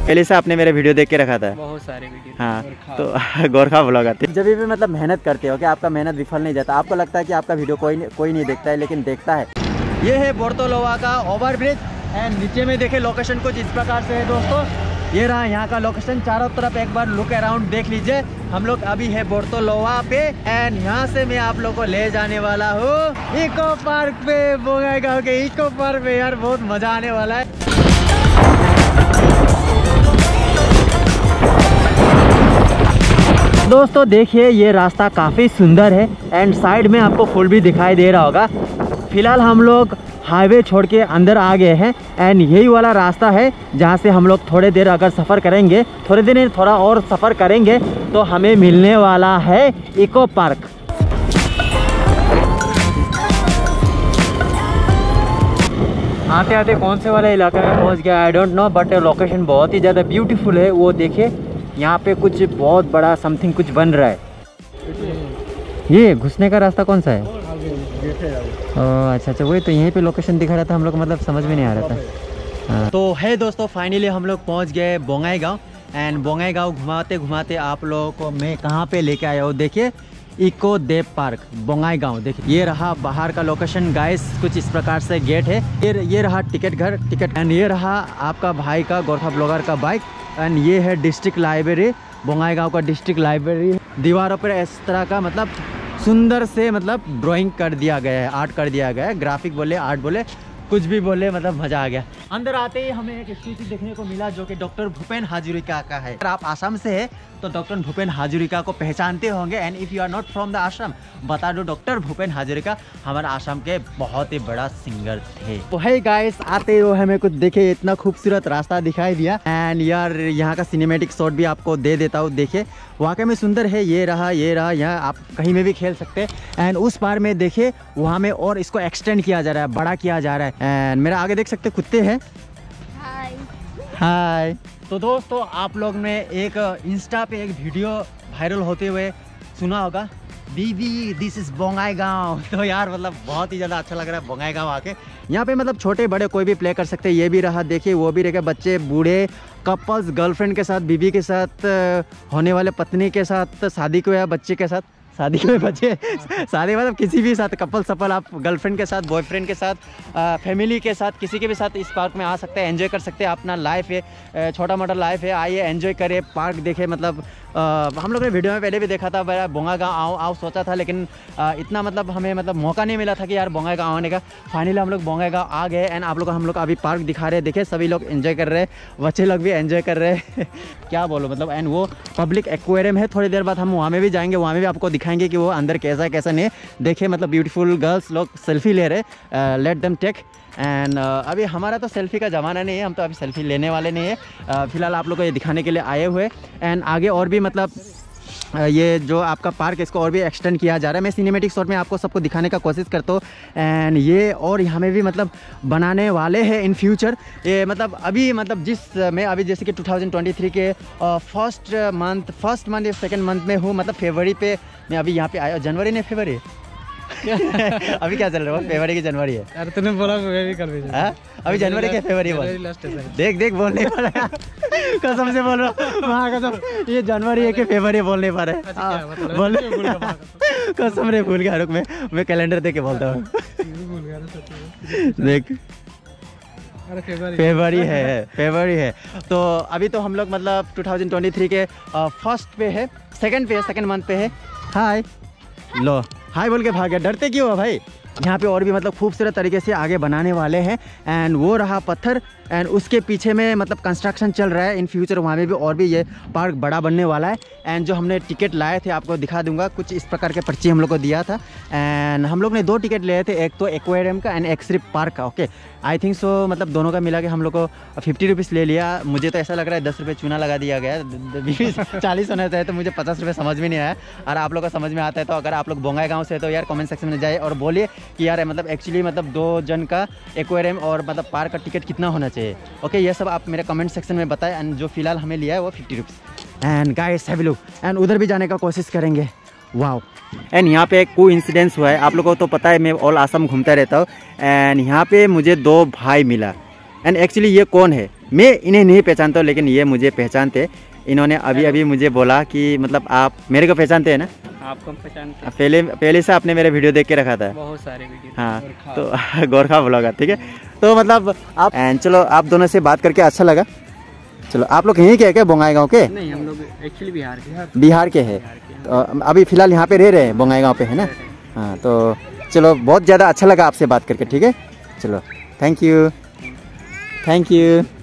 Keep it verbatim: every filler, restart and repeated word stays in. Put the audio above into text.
पहले से आपने मेरे वीडियो देख के रखा था? बहुत सारे वीडियो। हाँ, तो गोरखा ब्लॉगर थे। जब भी मतलब मेहनत करते हो कि आपका मेहनत विफल नहीं जाता, आपको लगता है कि आपका वीडियो कोई कोई नहीं देखता है, लेकिन देखता है। ये है बोर्तोलोवा का ओवरब्रिज एंड नीचे में देखे लोकेशन कुछ इस प्रकार से है दोस्तों। ये रहा यहाँ का लोकेशन, चारों तरफ एक बार लुक अराउंड देख लीजिए। हम लोग अभी है बोर्तोलोवा पे एंड यहाँ से मैं आप लोग को ले जाने वाला हूँ इको पार्क पे, बोंगाईगांव के इको पार्क पे। यार बहुत मजा आने वाला है। दोस्तों देखिए ये रास्ता काफ़ी सुंदर है एंड साइड में आपको फूल भी दिखाई दे रहा होगा। फिलहाल हम लोग हाईवे छोड़ के अंदर आ गए हैं एंड यही वाला रास्ता है जहाँ से हम लोग थोड़े देर अगर सफ़र करेंगे, थोड़े देर थोड़ा और सफ़र करेंगे तो हमें मिलने वाला है इको पार्क। आते आते कौन से वाले इलाके में पहुँच गया I don't know, but location बहुत ही ज़्यादा ब्यूटीफुल है। वो देखिए यहाँ पे कुछ बहुत बड़ा समथिंग कुछ बन रहा है। ये घुसने का रास्ता कौन सा है? ओह अच्छा अच्छा, वही तो यहीं पे लोकेशन दिखा रहा था हम लोग, मतलब समझ में नहीं आ रहा था। हाँ। तो है दोस्तों फाइनली हम लोग पहुंच गए बोंगाईगांव एंड बोंगाईगांव घुमाते घुमाते आप लोगों को मैं कहाँ पे लेके आया हूँ। देखिए इको देव पार्क बोंगाईगांव। देखिए ये रहा बाहर का लोकेशन गाइस, कुछ इस प्रकार से गेट है। ये ये रहा टिकट घर टिकट एंड ये रहा आपका भाई का गोरखा ब्लॉगर का बाइक एंड ये है डिस्ट्रिक्ट लाइब्रेरी, बोंगाईगांव का डिस्ट्रिक्ट लाइब्रेरी। दीवारों पर इस तरह का मतलब सुंदर से मतलब ड्राइंग कर दिया गया है, आर्ट कर दिया गया है। ग्राफिक बोले, आर्ट बोले, कुछ भी बोले, मतलब मज़ा आ गया। अंदर आते ही हमें एक स्टैचू देखने को मिला जो कि डॉक्टर भूपेन हाजरिका का है। अगर आप आसाम से है तो डॉक्टर भूपेन हाजरिका को पहचानते होंगे and if you are not from the ashram, बता दो डॉक्टर भूपेन हाजरिका हमारे आसाम के बहुत ही बड़ा सिंगर थे। तो है गाइस, आते हो हमें कुछ देखे इतना खूबसूरत रास्ता दिखाई दिया एंड यार यहाँ का सिनेमेटिक शॉट भी आपको दे देता हूँ। देखिए वाकई में सुंदर है। ये रहा ये रहा यहाँ आप कहीं में भी खेल सकते हैं एंड उस पार में देखिए वहाँ में और इसको एक्सटेंड किया जा रहा है, बड़ा किया जा रहा है एंड मेरा आगे देख सकते कुत्ते हैं। हाय हाय। तो दोस्तों आप लोग ने एक इंस्टा पे एक वीडियो वायरल होते हुए सुना होगा, बीबी दिस इज बोंगाईगांव। तो यार मतलब बहुत ही ज़्यादा अच्छा लग रहा है बोंगाईगांव आके। यहाँ पे मतलब छोटे बड़े कोई भी प्ले कर सकते हैं। ये भी रहा देखिए, वो भी रहे, बच्चे बूढ़े कपल्स गर्लफ्रेंड के साथ, बीबी के साथ, होने वाले पत्नी के साथ, शादी को या बच्चे के साथ, शादी में बच्चे शादी मतलब किसी भी साथ कपल सपल आप गर्लफ्रेंड के साथ, बॉयफ्रेंड के साथ, आ, फैमिली के साथ, किसी के भी साथ इस पार्क में आ सकते हैं, एंजॉय कर सकते हैं। अपना लाइफ है, छोटा मोटा लाइफ है, आइए एंजॉय करें, पार्क देखें। मतलब आ, हम लोग ने वीडियो में पहले भी देखा था, मेरा बोंगाईगांव आओ आओ सोचा था, लेकिन आ, इतना मतलब हमें मतलब मौका नहीं मिला था कि यार बोंगाईगांव आने का। फाइनली हम लोग बोंगाईगांव आ गए एंड आप लोग हम लोग अभी पार्क दिखा रहे हैं। देखिए सभी लोग एंजॉय कर रहे हैं, बच्चे लोग भी एंजॉय कर रहे हैं क्या बोलो मतलब। एंड वो पब्लिक एक्वेरियम है, थोड़ी देर बाद हम वहाँ में भी जाएंगे, वहाँ में भी आपको दिखाएंगे कि वो अंदर कैसा है कैसा नहीं। देखे मतलब ब्यूटीफुल गर्ल्स लोग सेल्फी ले रहे, लेट देम टेक एंड अभी हमारा तो सेल्फी का ज़माना नहीं है, हम तो अभी सेल्फी लेने वाले नहीं है। uh, फिलहाल आप लोग को ये दिखाने के लिए आए हुए एंड आगे और भी मतलब ये जो आपका पार्क है इसको और भी एक्सटेंड किया जा रहा है। मैं सिनेमेटिक शॉट में आपको सबको दिखाने का कोशिश करता हूँ एंड ये और यहाँ में भी मतलब बनाने वाले हैं इन फ्यूचर। ये मतलब अभी मतलब जिस मैं अभी जैसे कि टू थाउजेंड ट्वेंटी थ्री के फर्स्ट मंथ फर्स्ट मंथ या सेकेंड मंथ में हूँ, मतलब फरवरी पे मैं अभी यहाँ पे आया। जनवरी नहीं फरवरी अभी क्या चल रहा है? फरवरी की जनवरी है। अरे तूने बोला फरवरी कर दीजिए। हाँ अभी जनवरी के फरवरी बोल, देख देख बोल नहीं पा रहा कसम से बोल रहा हूँ, वहाँ कसम ये जनवरी है कि फरवरी बोल नहीं पा रहे। बोल कसम रे भूल गया, रुक मैं मैं कैलेंडर देख के बोलता हूँ देख फरवरी है फरवरी है। तो अभी तो हम लोग मतलब टू थाउजेंड ट्वेंटी थ्री के फर्स्ट पे है, सेकंड पे है, सेकंड मंथ पे है। हाय लो हाय बोल के भाग गया, डरते क्यों हो भाई? यहाँ पे और भी मतलब खूबसूरत तरीके से आगे बनाने वाले हैं एंड वो रहा पत्थर एंड उसके पीछे में मतलब कंस्ट्रक्शन चल रहा है। इन फ्यूचर वहाँ में भी और भी ये पार्क बड़ा बनने वाला है एंड जो हमने टिकट लाए थे आपको दिखा दूंगा। कुछ इस प्रकार के पर्ची हम लोग को दिया था एंड हम लोग ने दो टिकट लिए थे, एक तो एक्वेरियम का एंड एक सिर्फ पार्क का। ओके आई थिंक सो मतलब दोनों का मिला के हम लोग को फिफ्टी रुपीज़ ले लिया। मुझे तो ऐसा लग रहा है दस रुपये चूना लगा दिया गया, बीस चालीस होना चाहिए, तो मुझे पचास रुपये समझ में नहीं आया। और आप लोग का समझ में आता है तो अगर आप लोग बोंगाईगांव से तो यार कमेंट सेक्शन में जाए और बोलिए कि यार मतलब एक्चुअली मतलब दो जन का एक्वेरियम और मतलब पार्क का टिकट कितना होना चाहिए। ओके ये सब आप मेरे कमेंट सेक्शन में बताएं एंड जो फिलहाल हमें लिया है वो fifty rupees and guys have a look and उधर भी जाने का कोशिश करेंगे। वाओ एंड यहाँ पे एक को इंसिडेंस हुआ है, आप लोगों को तो पता है मैं ऑल आसाम घूमता रहता हूँ एंड यहाँ पे मुझे दो भाई मिला एंड एक्चुअली ये कौन है मैं इन्हें नहीं पहचानता हूँ लेकिन ये मुझे पहचानते। इन्होंने अभी अभी मुझे बोला कि मतलब आप मेरे को पहचानते हैं ना? आपको पहचानते हैं? पहले पहले से आपने मेरे वीडियो देख के रखा था? बहुत सारे वीडियो। हाँ, तो गोरखा ब्लॉगर, ठीक है। तो मतलब आप एंड चलो, आप दोनों से बात करके अच्छा लगा। चलो, आप लोग यहीं के हैं क्या, बोंगाईगांव के? नहीं, हम लोग एक्चुअली बिहार के बिहार के हैं। तो अभी फिलहाल यहाँ पे रह रहे हैं, बोंगाईगांव पे, है ना? हाँ, तो चलो, बहुत ज़्यादा अच्छा लगा आपसे बात करके, ठीक है। चलो, थैंक यू, थैंक यू।